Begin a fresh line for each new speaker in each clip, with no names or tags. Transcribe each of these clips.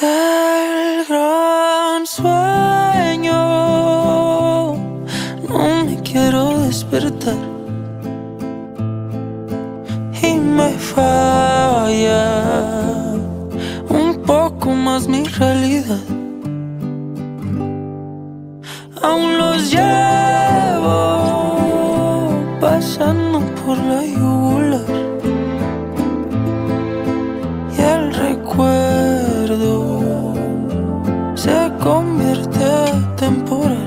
del gran sueño. No me quiero despertar y me falla un poco más mi realidad. Aún los llevo pasando por la yugular y el recuerdo se convierte temporal.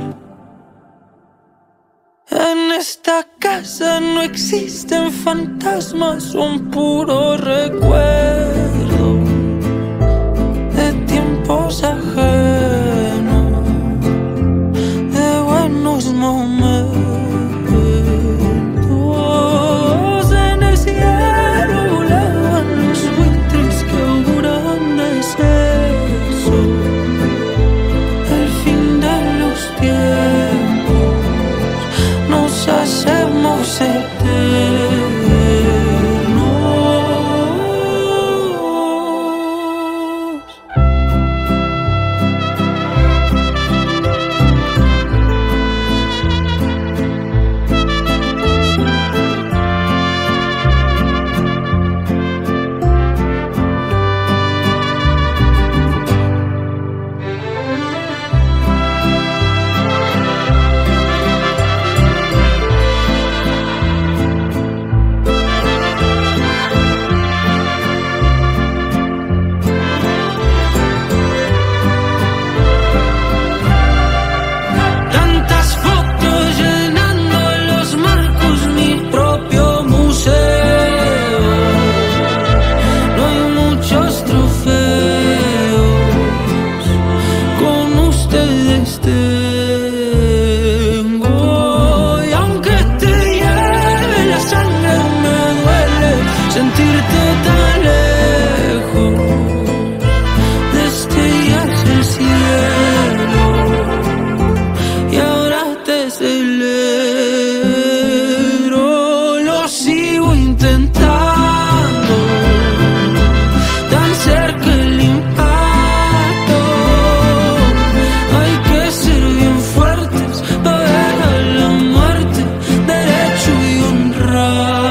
En esta casa no existen fantasmas, son puros recuerdos de tiempos ajenos, de buenos momentos. En el cielo volaban los buitres que auguran deceso, el fin de los tiempos. Nos hacemos eternos. Sentirte tan lejos, destellas el cielo y ahora te celebro. Lo sigo intentando, tan cerca el impacto. Hay que ser bien fuertes para ver a la muerte derecho y honrado.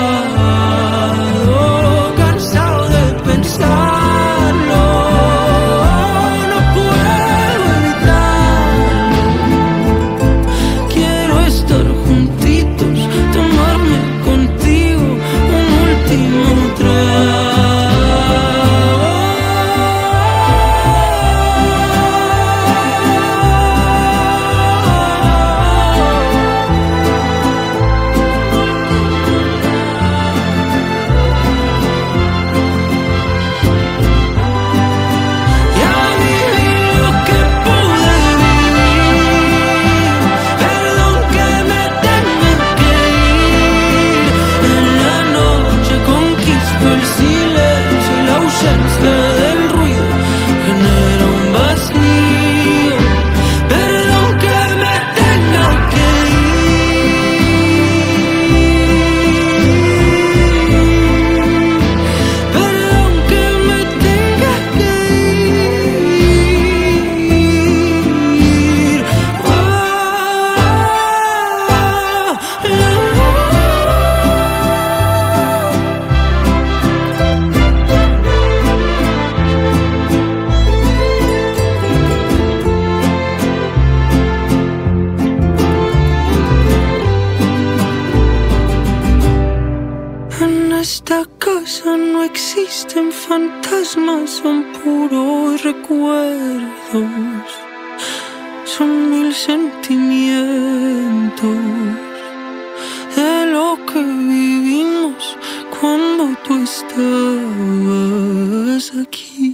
En esta casa no existen fantasmas, son puros recuerdos, son mil sentimientos de lo que vivimos cuando tú estabas aquí.